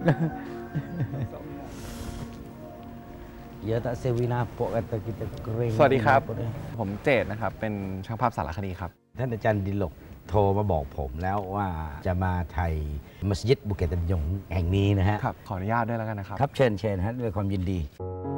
Ya tak sewina pok kata kita kering สวัสดีครับผมเจตนะครับเป็นช่างภาพสารคดีครับท่านอาจารย์ดิลกโทรมาบอกผมแล้วว่าจะมาไทยมัสยิดบุเกตตันยงแห่งนี้นะฮะครับขออนุญาตด้วยแล้วกันนะครับครับเชิญฮะด้วยความยินดี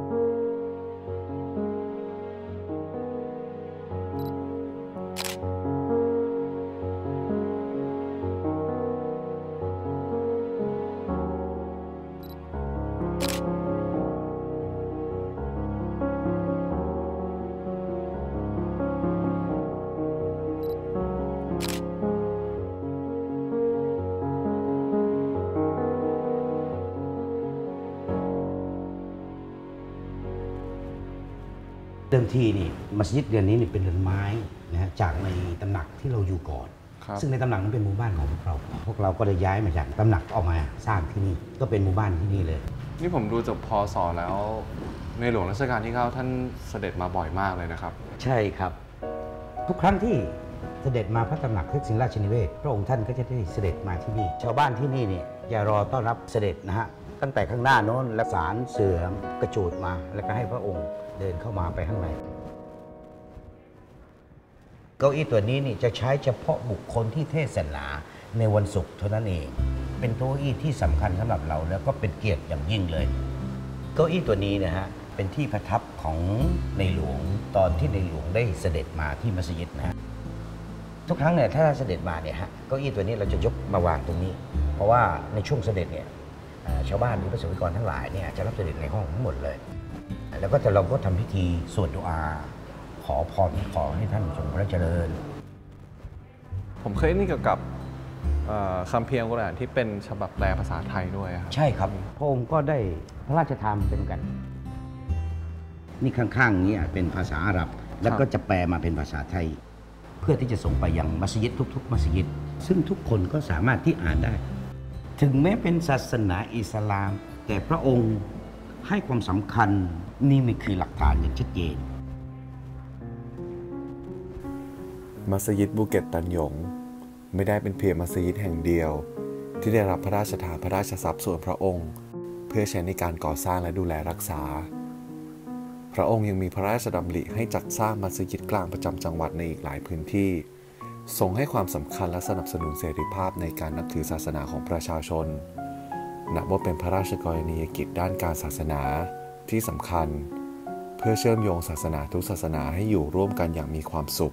เดิมทีนี่มัสยิดเรือนนี้นี่เป็นเรือนไม้นะฮะจากในตำหนักที่เราอยู่ก่อนซึ่งในตำหนักนั้นเป็นหมู่บ้านของพวกเราก็ได้ย้ายมาจากตำหนักออกมาสร้างที่นี่ก็เป็นหมู่บ้านที่นี่เลยนี่ผมดูจบพศแล้วในหลวงรัชกาลที่ 9ท่านเสด็จมาบ่อยมากเลยนะครับใช่ครับทุกครั้งที่เสด็จมาพระตำหนักทึกศิลป์ราชนิเวศพระองค์ท่านก็จะได้เสด็จมาที่นี่ชาวบ้านที่นี่เนี่ยจะรอต้อนรับเสด็จนะฮะตั้งแต่ข้างหน้าโน้นและสารเสื่อมกระจูดมาแล้วก็ให้พระองค์เดินเข้ามาไปข้างในเก้าอี้ตัวนี้นี่จะใช้เฉพาะบุคคลที่เทศนาในวันศุกร์เท่านั้นเองเป็นเก้าอี้ที่สำคัญสำหรับเราแล้วก็เป็นเกียรติอย่างยิ่งเลยเก้าอี้ตัวนี้นะฮะเป็นที่ประทับของในหลวงตอนที่ในหลวงได้เสด็จมาที่มัสยิดนะฮะทุกครั้งเนี่ยถ้าเสด็จมาเนี่ยฮะเก้าอี้ตัวนี้เราจะยกมาวางตรงนี้เพราะว่าในช่วงเสด็จเนี่ยชาวบ้านหรือประสบนิกรทั้งหลายเนี่ยจะรับเสด็จในห้องทั้งหมดเลยแล้วก็เราก็ทำพิธีสวดดุอาขอพรขอให้ท่านทรงพระเจริญผมเคยนี่เกี่ยวกับคำเพียงกุรอานที่เป็นฉบับแปลภาษาไทยด้วยครับใช่ครับพระองค์ก็ได้พระราชทานเป็นกันนี่ข้างๆนี้เป็นภาษาอาหรับแล้วก็จะแปลมาเป็นภาษาไทยเพื่อที่จะส่งไปยังมัสยิดทุกๆมัสยิดซึ่งทุกคนก็สามารถที่อ่านได้ถึงแม้เป็นศาสนาอิสลามแต่พระองค์ให้ความสำคัญนี่มีคือหลักฐานอย่างชัดเจนมัสยิดบูเก็ตตันหยงไม่ได้เป็นเพียงมัสยิดแห่งเดียวที่ได้รับพระราชทานพระราชทรัพย์ส่วนพระองค์เพื่อใช้ในการก่อสร้างและดูแลรักษาพระองค์ยังมีพระราชดำริให้จัดสร้างมัสยิดกลางประจำจังหวัดในอีกหลายพื้นที่ทรงให้ความสำคัญและสนับสนุนเสรีภาพในการนับถือศาสนาของประชาชนนับว่าเป็นพระราชกรณียกิจด้านการศาสนาที่สำคัญเพื่อเชื่อมโยงศาสนาทุกศาสนาให้อยู่ร่วมกันอย่างมีความสุข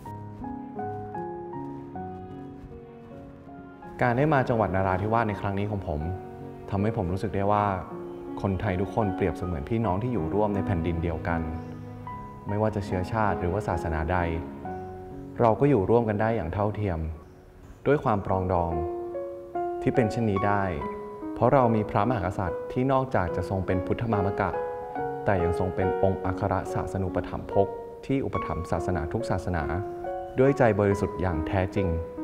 การได้มาจังหวัดนราธิวาสในครั้งนี้ของผมทำให้ผมรู้สึกได้ว่าคนไทยทุกคนเปรียบเสมือนพี่น้องที่อยู่ร่วมในแผ่นดินเดียวกันไม่ว่าจะเชื้อชาติหรือว่าศาสนาใดเราก็อยู่ร่วมกันได้อย่างเท่าเทียมด้วยความปรองดองที่เป็นเช่นนี้ได้เพราะเรามีพระมหากษัตริย์ที่นอกจากจะทรงเป็นพุทธมามกะแต่ยังทรงเป็นองค์อัครศาสนูปถัมภกที่อุปถัมภ์ศาสนาทุกศาสนาด้วยใจบริสุทธิ์อย่างแท้จริง